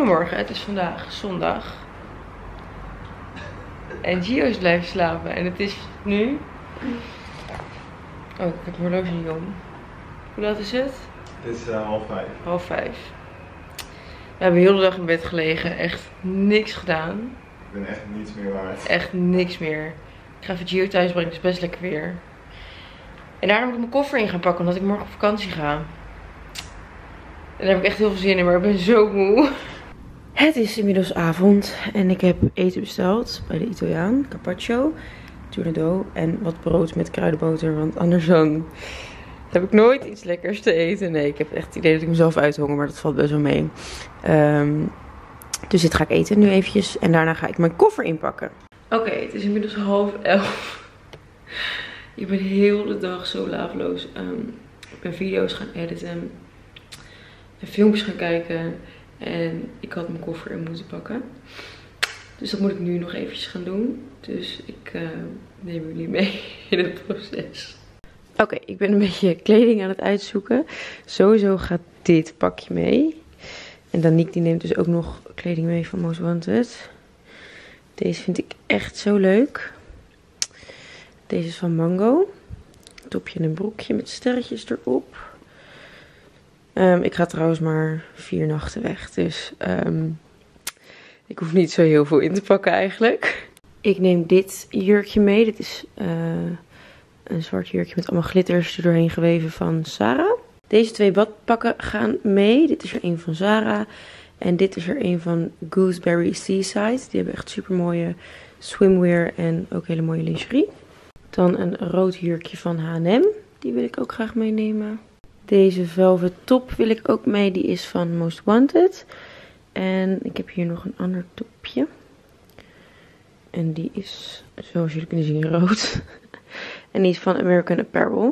Goedemorgen, het is vandaag zondag. En Gio is blijven slapen. En het is nu... Oh, ik heb mijn horloge niet om. Hoe laat is het? Het is 4:30. 4:30. We hebben heel de dag in bed gelegen. Echt niks gedaan. Ik ben echt niets meer waard. Echt niks meer. Ik ga even Gio thuis brengen, het is best lekker weer. En daarna moet ik mijn koffer in gaan pakken, omdat ik morgen op vakantie ga. En daar heb ik echt heel veel zin in, maar ik ben zo moe. Het is inmiddels avond en ik heb eten besteld bij de Italiaan. Carpaccio, tuna en wat brood met kruidenboter. Want anders dan heb ik nooit iets lekkers te eten. Nee, ik heb echt het idee dat ik mezelf uithonger, maar dat valt best wel mee. Dus dit ga ik eten nu eventjes en daarna ga ik mijn koffer inpakken. Oké, het is inmiddels 10:30. Ik ben heel de dag zo laveloos. Ik ben video's gaan editen. En filmpjes gaan kijken. En ik had mijn koffer in moeten pakken. Dus dat moet ik nu nog eventjes gaan doen. Dus ik neem jullie mee in het proces. Oké, ik ben een beetje kleding aan het uitzoeken. Sowieso gaat dit pakje mee. En Danique die neemt dus ook nog kleding mee van Most Wanted. Deze vind ik echt zo leuk. Deze is van Mango. Topje en een broekje met sterretjes erop. Ik ga trouwens maar 4 nachten weg. Dus ik hoef niet zo heel veel in te pakken eigenlijk. Ik neem dit jurkje mee. Dit is een zwart jurkje met allemaal glitters er doorheen geweven van Zara. Deze 2 badpakken gaan mee. Dit is er een van Zara. En dit is er een van Gooseberry Seaside. Die hebben echt super mooie swimwear en ook hele mooie lingerie. Dan een rood jurkje van H&M. Die wil ik ook graag meenemen. Deze velvet top wil ik ook mee. Die is van Most Wanted. En ik heb hier nog een ander topje. En die is, zoals jullie kunnen zien, rood. En die is van American Apparel.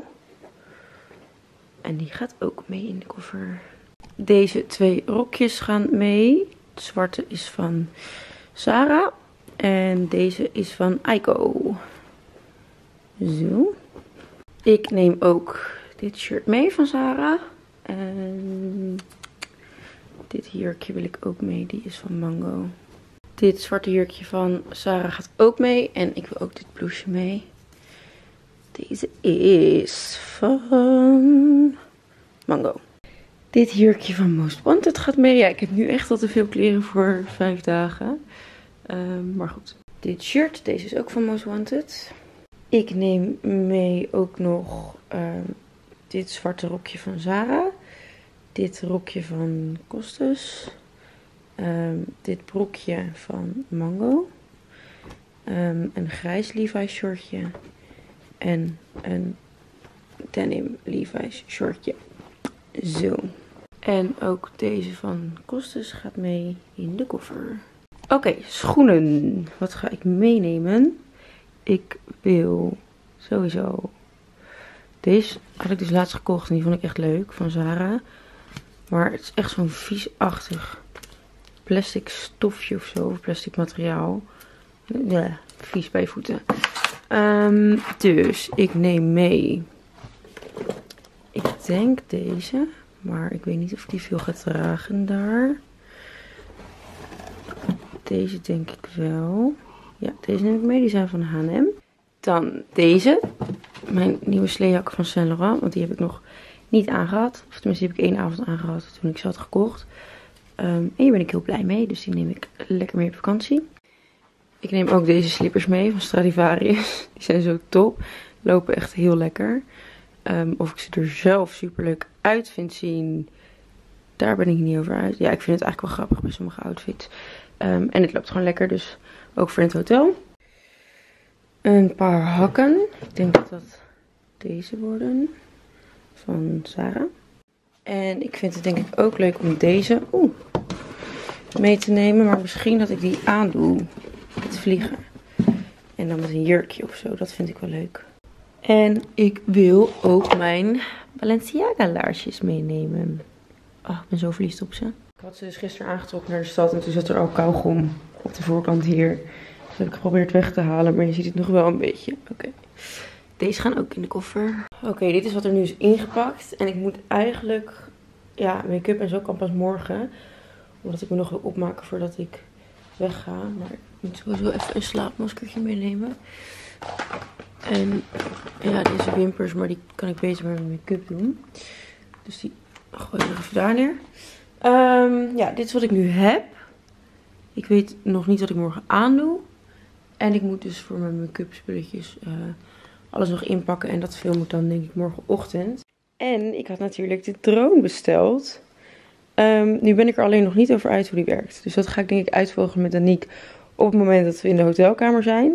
En die gaat ook mee in de koffer. Deze 2 rokjes gaan mee. De zwarte is van Zara. En deze is van Aiko. Zo. Ik neem ook dit shirt mee van Zara. En dit jurkje wil ik ook mee. Die is van Mango. Dit zwarte jurkje van Zara gaat ook mee. En ik wil ook dit blouseje mee. Deze is van Mango. Dit jurkje van Most Wanted gaat mee. Ja, ik heb nu echt al te veel kleren voor 5 dagen. Maar goed. Dit shirt, deze is ook van Most Wanted. Ik neem mee ook nog dit zwarte rokje van Zara. Dit rokje van Costes. Dit broekje van Mango. Een grijs Levi's shortje. En een denim Levi's shortje. Zo. En ook deze van Costes gaat mee in de koffer. Oké, schoenen. Wat ga ik meenemen? Ik wil sowieso... Deze had ik dus laatst gekocht en die vond ik echt leuk. Van Zara. Maar het is echt zo'n viesachtig plastic stofje of zo. Of plastic materiaal. Ja, vies bij je voeten. Dus ik neem mee. Ik denk deze. Maar ik weet niet of ik die veel ga dragen daar. Deze denk ik wel. Ja, deze neem ik mee. Die zijn van H&M. Dan deze. Mijn nieuwe sleejak van Saint Laurent. Want die heb ik nog niet aangehad. Of tenminste die heb ik 1 avond aangehad toen ik ze had gekocht. En hier ben ik heel blij mee. Dus die neem ik lekker mee op vakantie. Ik neem ook deze slippers mee van Stradivarius. Die zijn zo top. Lopen echt heel lekker. Of ik ze er zelf super leuk uit vind zien. Daar ben ik niet over uit. Ja, ik vind het eigenlijk wel grappig bij sommige outfits. En het loopt gewoon lekker. Dus ook voor in het hotel. Een paar hakken. Ik denk dat dat deze worden. Van Zara. En ik vind het denk ik ook leuk om deze mee te nemen. Maar misschien dat ik die aandoe. Met vliegen. En dan met een jurkje of zo. Dat vind ik wel leuk. En ik wil ook mijn Balenciaga laarsjes meenemen. Oh, ik ben zo verliefd op ze. Ik had ze dus gisteren aangetrokken naar de stad. En toen zat er al kauwgom op de voorkant hier. Dus heb ik geprobeerd weg te halen. Maar je ziet het nog wel een beetje. Oké. Deze gaan ook in de koffer. Oké, dit is wat er nu is ingepakt. En ik moet eigenlijk... Ja, make-up en zo kan pas morgen. Omdat ik me nog wil opmaken voordat ik wegga. Maar ik moet sowieso even een slaapmaskertje meenemen. En ja, deze wimpers, maar die kan ik beter met mijn make-up doen. Dus die gooi ik nog even daar neer. Ja, dit is wat ik nu heb. Ik weet nog niet wat ik morgen aandoe. En ik moet dus voor mijn make-up spulletjes alles nog inpakken. En dat film ik dan denk ik morgenochtend. En ik had natuurlijk de drone besteld. Nu ben ik er alleen nog niet over uit hoe die werkt. Dus dat ga ik denk ik uitvogelen met Aniek op het moment dat we in de hotelkamer zijn.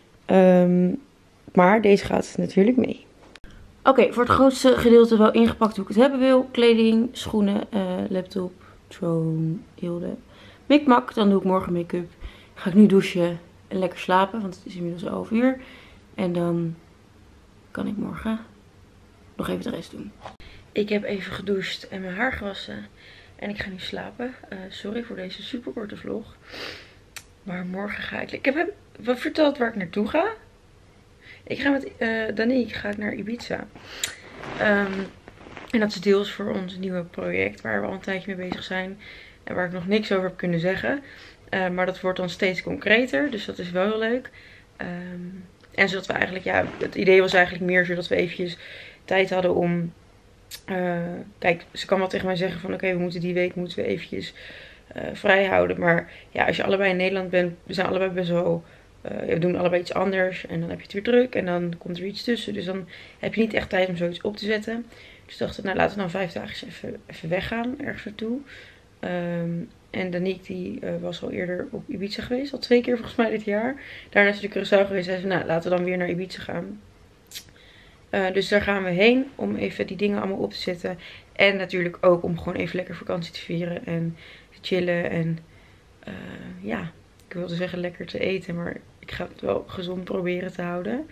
Maar deze gaat natuurlijk mee. Oké, voor het grootste gedeelte wel ingepakt hoe ik het hebben wil. Kleding, schoenen, laptop, drone, Hilde, mikmak. Dan doe ik morgen make-up. Ga ik nu douchen en lekker slapen, want het is inmiddels 11 uur. En dan kan ik morgen nog even de rest doen. Ik heb even gedoucht en mijn haar gewassen. En ik ga nu slapen. Sorry voor deze super korte vlog. Maar morgen ga ik... Ik heb hem wel verteld waar ik naartoe ga. Ik ga met Danique naar Ibiza. En dat is deels voor ons nieuwe project waar we al een tijdje mee bezig zijn. En waar ik nog niks over heb kunnen zeggen. Maar dat wordt dan steeds concreter. Dus dat is wel heel leuk. En zodat we eigenlijk... Ja, het idee was eigenlijk meer zodat we eventjes tijd hadden om... kijk, ze kan wel tegen mij zeggen van oké, we moeten die week moeten we eventjes vrij houden. Maar ja, als je allebei in Nederland bent, we zijn allebei best wel... we doen allebei iets anders en dan heb je het weer druk en dan komt er iets tussen. Dus dan heb je niet echt tijd om zoiets op te zetten. Dus dachten we, nou laten we dan 5 dagen even weggaan, ergens naartoe. En Danique die was al eerder op Ibiza geweest, al 2 keer volgens mij dit jaar. Daarna is ze de Curaçao geweest en zei nou laten we dan weer naar Ibiza gaan. Dus daar gaan we heen om even die dingen allemaal op te zetten. En natuurlijk ook om gewoon even lekker vakantie te vieren en te chillen. En ja, ik wilde zeggen lekker te eten, maar ik ga het wel gezond proberen te houden.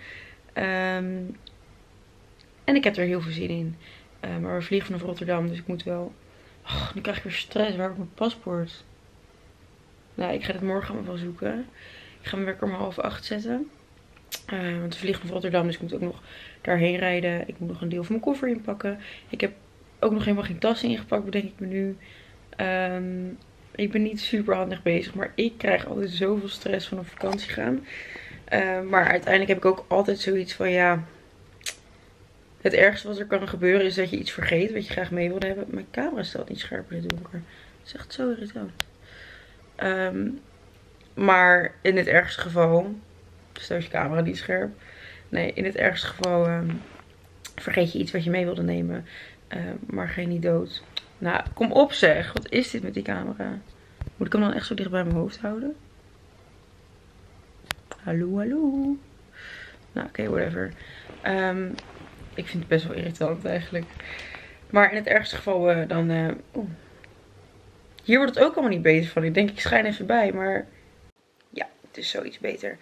En ik heb er heel veel zin in. Maar we vliegen vanaf Rotterdam, dus ik moet wel... Oh, nu krijg ik weer stress. Waar heb ik mijn paspoort? Nou, ik ga het morgen allemaal wel zoeken. Ik ga mijn wekker om 7:30 zetten. Want we vliegen vanaf Rotterdam, dus ik moet ook nog daarheen rijden. Ik moet nog een deel van mijn koffer inpakken. Ik heb ook nog helemaal geen tassen ingepakt, bedenk ik me nu. Ik ben niet super handig bezig, maar ik krijg altijd zoveel stress van op vakantie gaan. Maar uiteindelijk heb ik ook altijd zoiets van ja... Het ergste wat er kan gebeuren is dat je iets vergeet wat je graag mee wilde hebben. Mijn camera staat niet scherp in het donker. Dat is echt zo irritant. Maar in het ergste geval... Stel je camera niet scherp. Nee, in het ergste geval vergeet je iets wat je mee wilde nemen. Maar ga je niet dood. Nou, kom op zeg. Wat is dit met die camera? Moet ik hem dan echt zo dicht bij mijn hoofd houden? Hallo, hallo. Nou, oké, whatever. Ik vind het best wel irritant eigenlijk. Maar in het ergste geval dan... Hier wordt het ook allemaal niet beter van. Ik denk ik schijn even bij, maar... Ja, het is zoiets beter.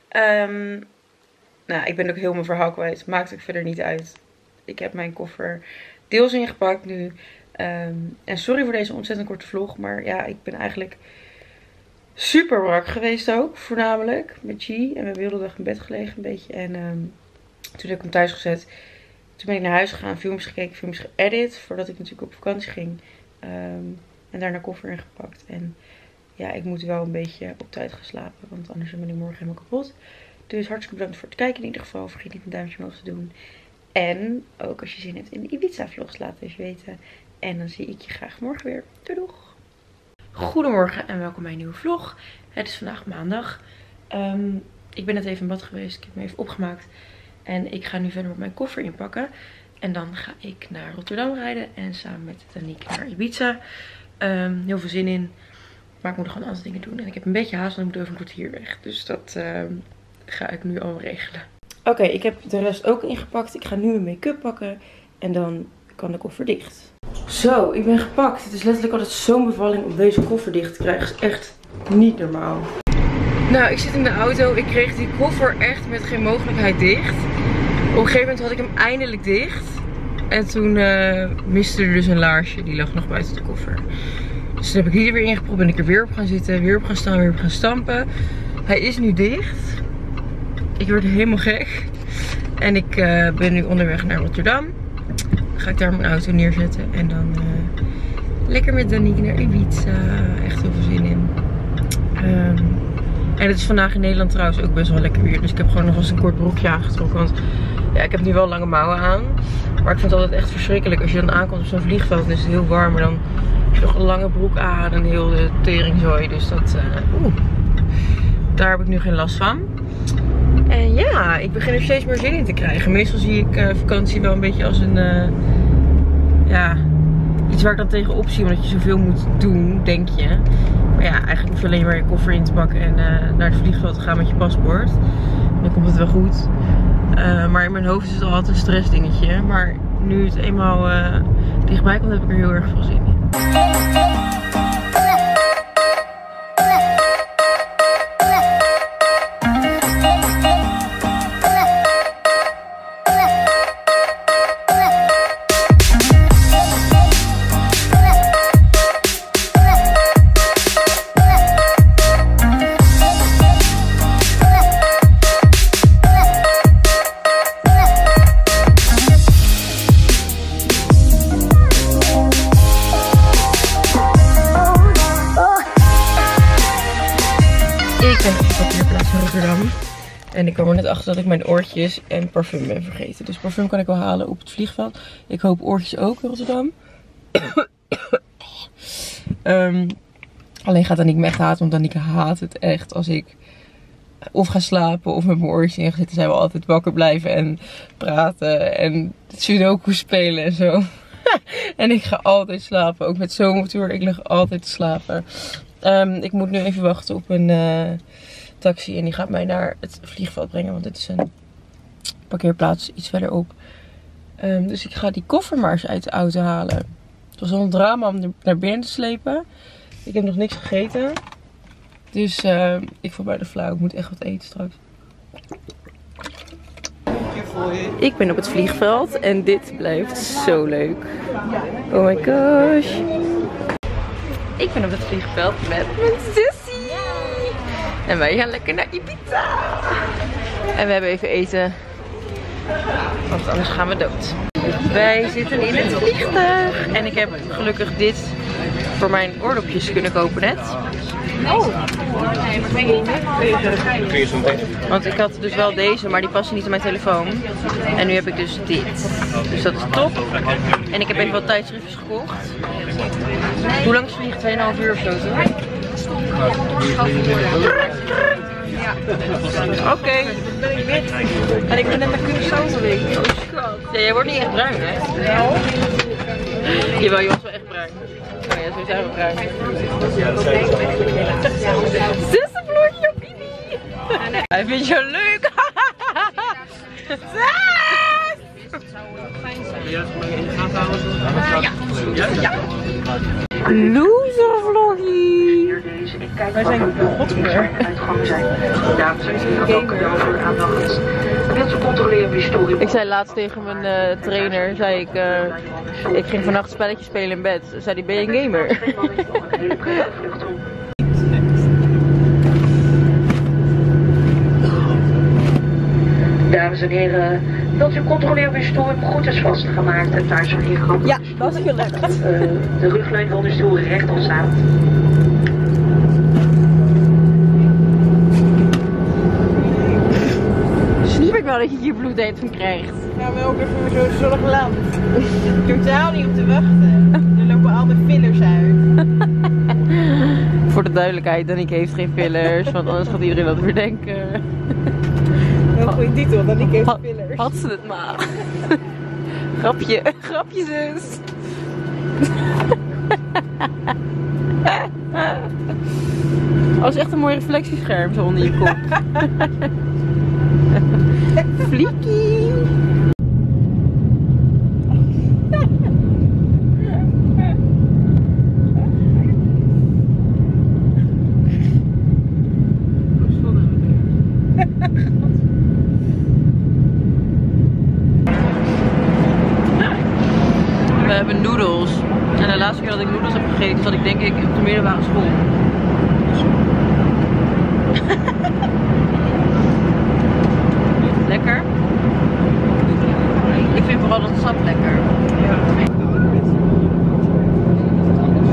Nou, ik ben ook heel mijn verhaal kwijt. Maakt ook verder niet uit. Ik heb mijn koffer deels ingepakt nu. En sorry voor deze ontzettend korte vlog. Maar ja, ik ben eigenlijk super brak geweest ook. Voornamelijk met G. En we hebben de hele dag in bed gelegen een beetje. En toen heb ik hem thuis gezet. Toen ben ik naar huis gegaan. Filmpjes gekeken, filmpjes geëdit. Voordat ik natuurlijk op vakantie ging. En daarna koffer ingepakt. En ja, ik moet wel een beetje op tijd gaan slapen. Want anders ben ik morgen helemaal kapot. Dus hartstikke bedankt voor het kijken in ieder geval. Vergeet niet een duimpje omhoog te doen. En ook als je zin hebt in de Ibiza vlogs, laat het even weten. En dan zie ik je graag morgen weer. Doei doeg! Goedemorgen en welkom bij een nieuwe vlog. Het is vandaag maandag. Ik ben net even in bad geweest. Ik heb me even opgemaakt. En ik ga nu verder met mijn koffer inpakken. En dan ga ik naar Rotterdam rijden. En samen met Danique naar Ibiza. Heel veel zin in. Maar ik moet nog gewoon andere dingen doen. En ik heb een beetje haast, want ik moet over een kwartier weg. Dus dat ga ik nu allemaal regelen. Oké, ik heb de rest ook ingepakt. Ik ga nu mijn make-up pakken. En dan kan de koffer dicht. Zo, ik ben gepakt. Het is letterlijk altijd zo'n bevalling om deze koffer dicht te krijgen. Het is echt niet normaal. Nou, ik zit in de auto. Ik kreeg die koffer echt met geen mogelijkheid dicht. Op een gegeven moment had ik hem eindelijk dicht. En toen miste er dus een laarsje. Die lag nog buiten de koffer. Dus toen heb ik die er weer ingepropt. Ben ik er weer op gaan zitten. Weer op gaan staan. Weer op gaan stampen. Hij is nu dicht. Ik word helemaal gek. En ik ben nu onderweg naar Rotterdam. Dan ga ik daar mijn auto neerzetten. En dan Lekker met Danique naar Ibiza. Echt heel veel zin in. En het is vandaag in Nederland trouwens ook best wel lekker weer. Dus ik heb gewoon nog eens een kort broekje aangetrokken. Want ja, ik heb nu wel lange mouwen aan. Maar ik vind het altijd echt verschrikkelijk. Als je dan aankomt op zo'n vliegveld en is het heel warm. Maar dan heb je nog een lange broek aan en heel de teringzooi. Dus dat, daar heb ik nu geen last van. En ja, ik begin er steeds meer zin in te krijgen. Meestal zie ik vakantie wel een beetje als een... ja, iets waar ik dan tegenop zie. Omdat je zoveel moet doen, denk je. Maar ja, eigenlijk hoef je alleen maar je koffer in te pakken en naar het vliegveld te gaan met je paspoort. Dan komt het wel goed. Maar in mijn hoofd is het al altijd een stressdingetje. Maar nu het eenmaal dichtbij komt, heb ik er heel erg veel zin in. En ik kwam er net achter dat ik mijn oortjes en parfum ben vergeten. Dus parfum kan ik wel halen op het vliegveld. Ik hoop oortjes ook in Rotterdam. Alleen gaat Danique me echt haten, want Danique haat het echt als ik of ga slapen of met mijn oortjes in ga zitten. Zij wil altijd wakker blijven en praten en sudoku spelen en zo. En ik ga altijd slapen, ook met zomertour. Ik lig altijd te slapen. Ik moet nu even wachten op een... taxi en die gaat mij naar het vliegveld brengen, want dit is een parkeerplaats iets verderop. Dus ik ga die koffer maar eens uit de auto halen. Het was al een drama om er naar binnen te slepen. Ik heb nog niks gegeten. Dus ik voel bijna flauw. Ik moet echt wat eten straks. Ik ben op het vliegveld en dit blijft zo leuk. Oh my gosh. Ik ben op het vliegveld met mijn zusje. En wij gaan lekker naar Ibiza. En we hebben even eten. Want anders gaan we dood. Wij zitten in het vliegtuig. En ik heb gelukkig dit voor mijn oordopjes kunnen kopen net. Oh. Want ik had dus wel deze, maar die passen niet in mijn telefoon. En nu heb ik dus dit. Dus dat is top. En ik heb even wat tijdschriftjes gekocht. Hoe lang is het vliegen? 2,5 uur of zo, toch? Oké. En ik ben net naar Curaçao geweest. Oh schat. Ja, jij wordt niet echt bruin, hè? Wel. Jawel, je was wel echt bruin. Oh ja, zo zijn we bruin. Zussenvloertje op Ibi. Hij vindt je leuk. Ja. Loservloggie. Wij zijn godver. Dames en heren, ook over aandacht. Wilt u controleren wie story? Ik zei laatst tegen mijn trainer, zei ik ging vannacht spelletjes spelen in bed. Zei die, ben je een gamer? Dames en heren, wilt u controleren uw stoel goed is vastgemaakt en thuis een ingang? Ja, dat is gelukt. De ruglijn van uw stoel rechtop staat. Snap ik wel dat je hier bloedheid van krijgt. Gaan we ook even zo'n zonnig land. Totaal niet op te wachten. Er lopen al de fillers uit. Voor de duidelijkheid, Danique heeft geen fillers, want anders gaat iedereen dat weer denken. Heel goede titel, Danique heeft fillers. Had ze het maar. Grapje zus. Oh, dat is echt een mooi reflectiescherm zo onder je kop. Fliekie. We hebben noedels. En de laatste keer dat ik noedels heb gegeten, zat ik denk ik op de middelbare school. Lekker. Ik vind vooral dat sap lekker. Ja.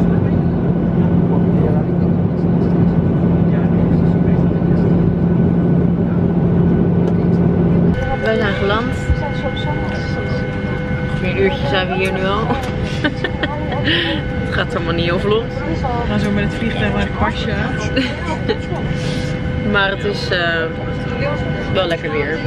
zijn we hier nu al. Het gaat allemaal niet heel vlot. We gaan zo met het vliegtuig naar de kwartje. Maar het is wel lekker weer.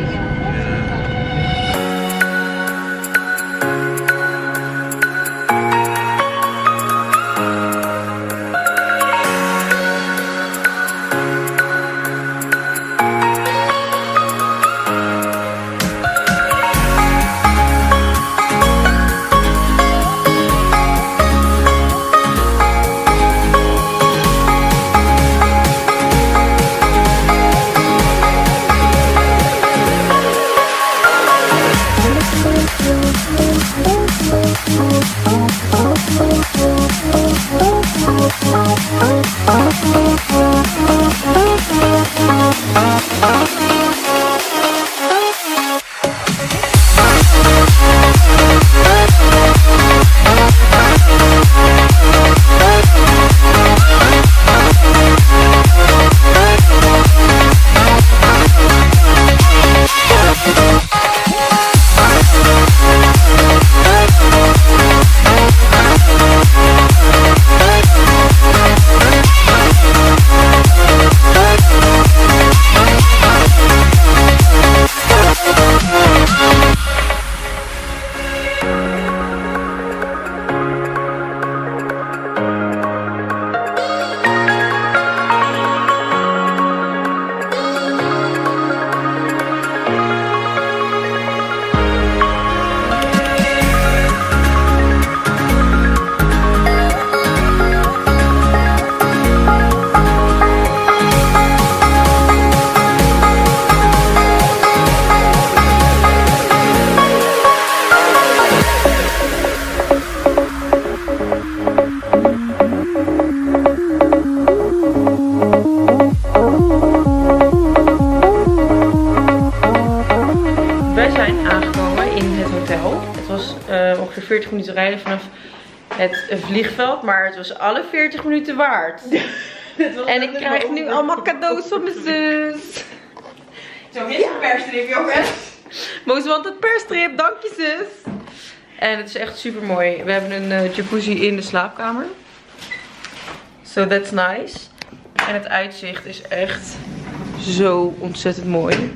Ongeveer 40 minuten rijden vanaf het vliegveld, maar het was alle 40 minuten waard. En ik krijg nu allemaal cadeaus van mijn zus. Zo, hier is een persstrip, jongens. Most wanted persstrip, dank je zus. En het is echt super mooi. We hebben een jacuzzi in de slaapkamer. So that's nice. En het uitzicht is echt zo ontzettend mooi.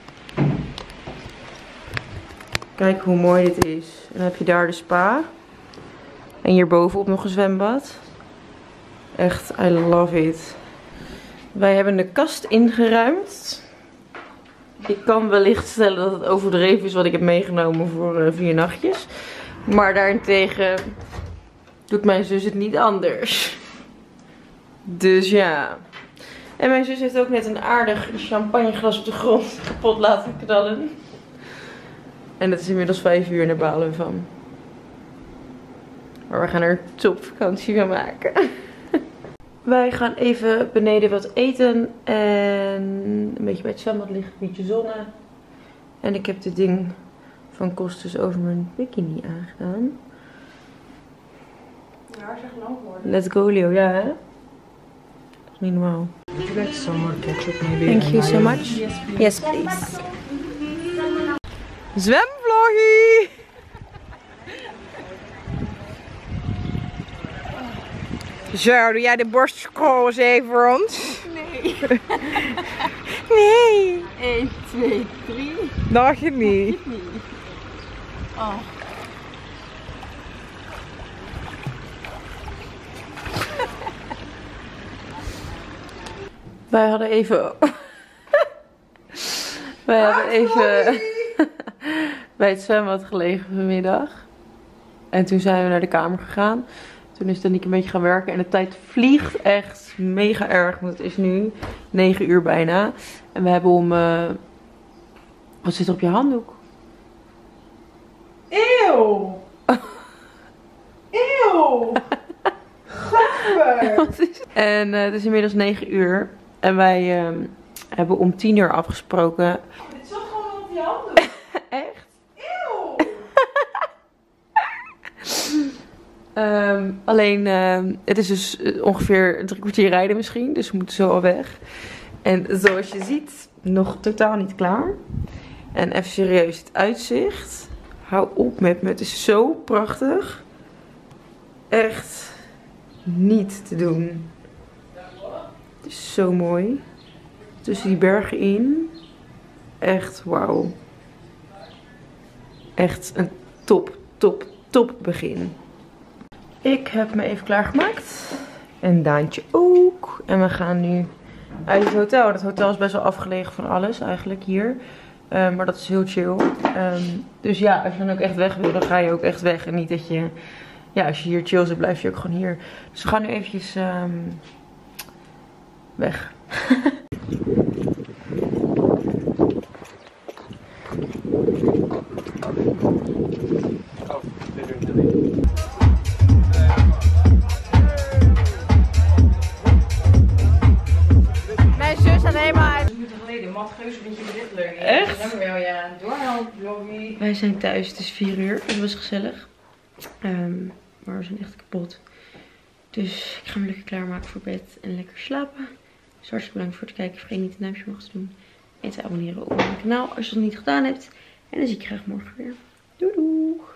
Kijk hoe mooi dit is. En dan heb je daar de spa. En hierbovenop nog een zwembad. Echt, I love it. Wij hebben de kast ingeruimd. Ik kan wellicht stellen dat het overdreven is wat ik heb meegenomen voor 4 nachtjes. Maar daarentegen doet mijn zus het niet anders. Dus ja. En mijn zus heeft ook net een aardig champagneglas op de grond kapot laten knallen. En het is inmiddels 5 uur en daar balen we van. Maar we gaan er een topvakantie van maken. Wij gaan even beneden wat eten. En een beetje bij het zwembad liggen, een beetje zonnen. En ik heb dit ding van Kostus over mijn bikini aangedaan. Ja, haar is echt lang geworden. Let's go Leo, ja hè? Dat is niet normaal. Would you like some more ketchup maybe? Thank you so much. Yes please. Zwemvloggie! Zo, doe jij de borstschool eens even voor ons? Nee. Nee. 1, 2, 3. Dacht je niet? Oh. Wij hadden even... Wij hadden even bij het zwembad gelegen vanmiddag. En toen zijn we naar de kamer gegaan. Toen is Danique een beetje gaan werken. En de tijd vliegt echt mega erg. Want het is nu 9 uur bijna. En we hebben om... Wat zit er op je handdoek? Eeuw! Eeuw! Gadver! En het is inmiddels 9 uur. En wij hebben om 10 uur afgesproken. Dit zat gewoon op je handdoek. Echt? Eeuw! Alleen, het is dus ongeveer een 3 kwartier rijden misschien. Dus we moeten zo al weg. En zoals je ziet, nog totaal niet klaar. En even serieus, het uitzicht. Hou op met me. Het is zo prachtig. Echt niet te doen. Het is zo mooi. Tussen die bergen in. Echt wauw. Echt een top begin. Ik heb me even klaargemaakt. En Daantje ook. En we gaan nu uit het hotel. Het hotel is best wel afgelegen van alles eigenlijk hier. Maar dat is heel chill. Dus ja, als je dan ook echt weg wil, dan ga je ook echt weg. En niet dat je... Ja, als je hier chill zit, blijf je ook gewoon hier. Dus we gaan nu eventjes weg. Mijn zus had helemaal uit. Mat Geus een beetje berichtlearning. Echt? Dat wel, ja. Doorhelp, Lobby. Wij zijn thuis, het is 4 uur. Het was gezellig. Maar we zijn echt kapot. Dus ik ga me lekker klaarmaken voor bed en lekker slapen. Dus hartstikke bedankt voor het kijken. Vergeet niet een duimpje omhoog te doen. En te abonneren op mijn kanaal als je het nog niet gedaan hebt. En dan zie ik je graag morgen weer. Doei doei!